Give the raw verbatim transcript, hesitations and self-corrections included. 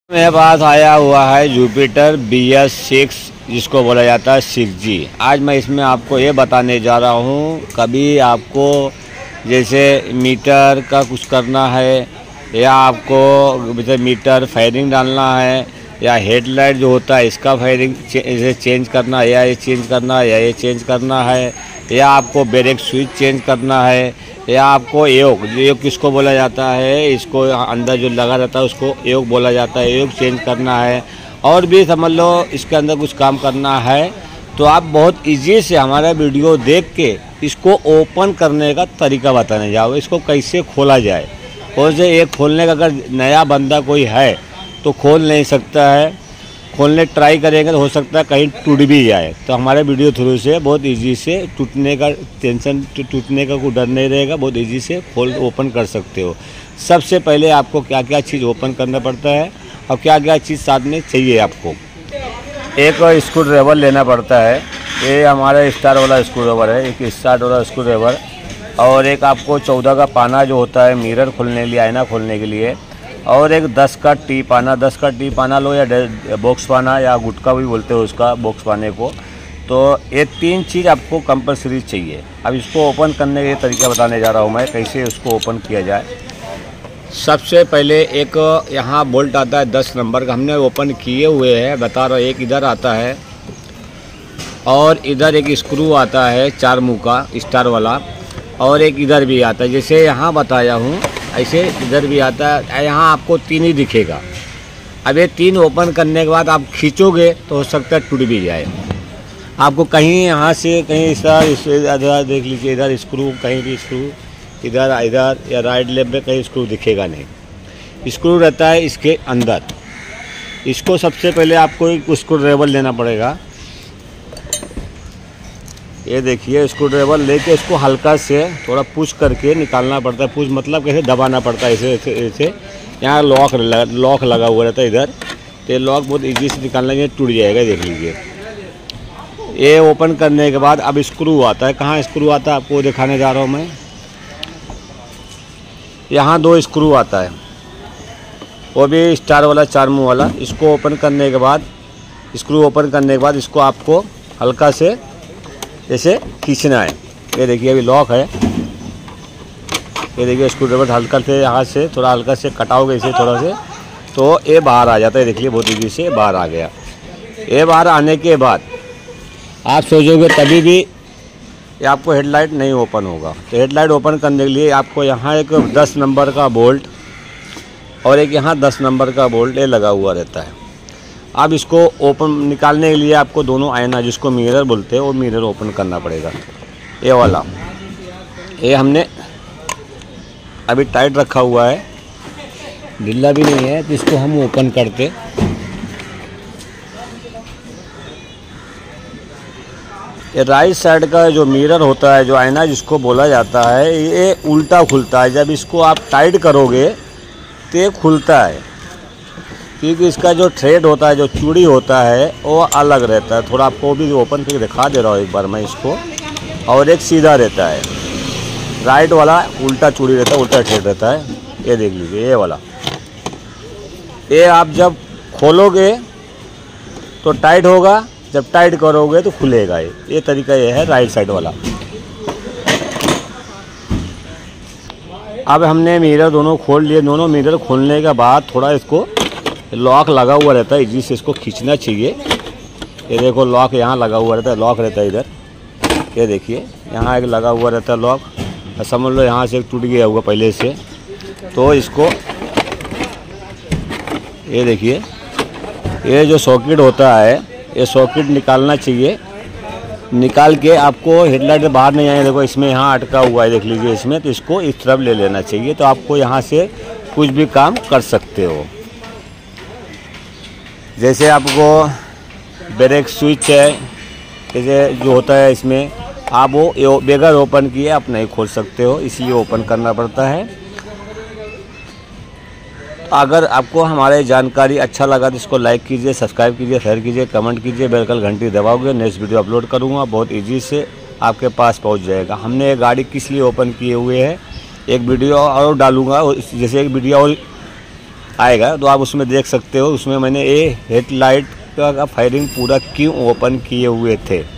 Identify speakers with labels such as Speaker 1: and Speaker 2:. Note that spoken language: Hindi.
Speaker 1: मेरे पास आया हुआ है जुपिटर बी एस सिक्स जिसको बोला जाता है सिक्स जी। आज मैं इसमें आपको ये बताने जा रहा हूँ, कभी आपको जैसे मीटर का कुछ करना है या आपको जैसे मीटर फायरिंग डालना है या हेडलाइट जो होता है इसका फायरिंग चे, चेंज करना है या ये चेंज करना है या ये चेंज करना है या आपको ब्रेक स्विच चेंज करना है या आपको एयोग एयोग किसको बोला जाता है, इसको अंदर जो लगा रहता है उसको एयोग बोला जाता है, एयोग चेंज करना है और भी समझ लो इसके अंदर कुछ काम करना है तो आप बहुत इजी से हमारा वीडियो देख के इसको ओपन करने का तरीका बताने जाओ, इसको कैसे खोला जाए। और जो ये खोलने का अगर नया बंदा कोई है तो खोल नहीं सकता है, खोलने ट्राई करेंगे तो हो सकता है कहीं टूट भी जाए। तो हमारे वीडियो थ्रू से बहुत इजी से टूटने का टेंशन टूटने का कोई डर नहीं रहेगा, बहुत इजी से खोल ओपन कर सकते हो। सबसे पहले आपको क्या क्या चीज़ ओपन करना पड़ता है और क्या क्या चीज़ साथ में चाहिए आपको। एक स्क्रू ड्राइवर लेना पड़ता है, ये हमारा स्टार वाला स्क्रू ड्राइवर है, एक स्टार वाला स्क्रू ड्राइवर। और एक आपको चौदह का पाना जो होता है मिरर खोलने के लिए, आईना खोलने के लिए। और एक दस का टी पाना, दस का टी पाना लो या बॉक्स पाना या गुटका भी बोलते हो उसका बॉक्स पाने को। तो ये तीन चीज़ आपको कंपलसरी चाहिए। अब इसको ओपन करने के तरीका बताने जा रहा हूँ मैं, कैसे उसको ओपन किया जाए। सबसे पहले एक यहाँ बोल्ट आता है दस नंबर का, हमने ओपन किए हुए हैं, बता रहा हूँ। एक इधर आता है और इधर एक स्क्रू आता है चार मुँह का स्टार वाला, और एक इधर भी आता है जैसे यहाँ बताया हूँ, ऐसे इधर भी आता है। यहाँ आपको तीन ही दिखेगा। अब ये तीन ओपन करने के बाद आप खींचोगे तो हो सकता है टूट भी जाए। आपको कहीं यहाँ से कहीं इस इधर देख लीजिए, इधर स्क्रू कहीं भी स्क्रू इधर इधर या राइट लेफ्ट में कहीं स्क्रू दिखेगा नहीं। स्क्रू रहता है इसके अंदर। इसको सबसे पहले आपको एक स्क्रू ड्राइवर लेना पड़ेगा। ये देखिए स्क्रू ड्राइवर लेके इसको हल्का से थोड़ा पुश करके निकालना पड़ता है। पुश मतलब कैसे दबाना पड़ता है, ऐसे ऐसे ऐसे। यहाँ लॉक लॉक लगा हुआ रहता है इधर, तो ये लॉक बहुत इजी से निकालना, ये टूट जाएगा। देख लीजिए ये ओपन करने के बाद अब स्क्रू आता है। कहाँ स्क्रू आता है आपको दिखाने जा रहा हूँ मैं। यहाँ दो स्क्रू आता है, वो भी स्टार वाला चार मुँह वाला। इसको ओपन करने के बाद स्क्रू ओपन करने के बाद इसको आपको हल्का से जैसे खींचना है। ये देखिए अभी लॉक है, ये देखिए स्क्रू ड्राइवर हल्का से यहाँ से थोड़ा हल्का से कटाओगे इसे थोड़ा से तो ये बाहर आ जाता है। देखिए बहुत इजी से बाहर आ गया। ये बाहर आने के बाद आप सोचोगे तभी भी ये आपको हेडलाइट नहीं ओपन होगा। तो हेडलाइट ओपन करने के लिए आपको यहाँ एक दस नंबर का बोल्ट और एक यहाँ दस नंबर का बोल्ट ये लगा हुआ रहता है। अब इसको ओपन निकालने के लिए आपको दोनों आईना जिसको मिरर बोलते हैं वो मिरर ओपन करना पड़ेगा। ये वाला ये हमने अभी टाइट रखा हुआ है, ढीला भी नहीं है, तो इसको हम ओपन करते। ये राइट साइड का जो मिरर होता है, जो आईना जिसको बोला जाता है, ये उल्टा खुलता है। जब इसको आप टाइट करोगे तो ये खुलता है, क्योंकि इसका जो थ्रेड होता है, जो चूड़ी होता है वो अलग रहता है। थोड़ा आपको भी ओपन करके दिखा दे रहा हूँ एक बार मैं इसको। और एक सीधा रहता है, राइट वाला उल्टा चूड़ी रहता है, उल्टा थ्रेड रहता है। ये देख लीजिए ये वाला। ये आप जब खोलोगे तो टाइट होगा, जब टाइट करोगे तो खुलेगा। ये ये तरीका ये है राइट साइड वाला। अब हमने मिरर दोनों खोल लिए। दोनों मिरर खोलने के बाद थोड़ा इसको लॉक लगा हुआ रहता है, इजी से इसको खींचना चाहिए। ये देखो लॉक यहाँ लगा हुआ रहता है, लॉक रहता है इधर। ये देखिए यहाँ एक लगा हुआ रहता है लॉक, समझ लो यहाँ से एक टूट गया होगा पहले से। तो इसको ये देखिए ये जो सॉकेट होता है, ये सॉकेट निकालना चाहिए। निकाल के आपको हेडलाइट से बाहर नहीं आए, देखो इसमें यहाँ अटका हुआ है, देख लीजिए इसमें। तो इसको इस तरफ ले लेना चाहिए, तो आपको यहाँ से कुछ भी काम कर सकते हो। जैसे आपको ब्रेक स्विच है, जैसे जो होता है इसमें, आप वो बगैर ओपन किए आप नहीं खोल सकते हो, इसलिए ओपन करना पड़ता है। अगर आपको हमारे जानकारी अच्छा लगा तो इसको लाइक कीजिए, सब्सक्राइब कीजिए, शेयर कीजिए, कमेंट कीजिए। बेल का घंटी दबाओगे, नेक्स्ट वीडियो अपलोड करूँगा बहुत इजी से आपके पास पहुँच जाएगा। हमने ये गाड़ी किस लिए ओपन किए हुए है, एक वीडियो और डालूँगा, जैसे एक वीडियो और आएगा तो आप उसमें देख सकते हो। उसमें मैंने ये हेडलाइट का फायरिंग पूरा क्यों ओपन किए हुए थे।